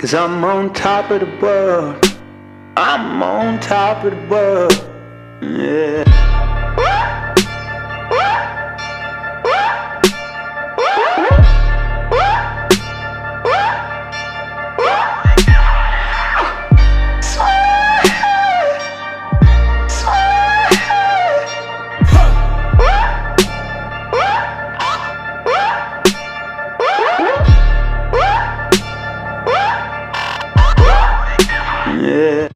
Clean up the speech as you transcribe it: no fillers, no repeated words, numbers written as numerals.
'Cause I'm on top of the world. I'm on top of the world. Yeah.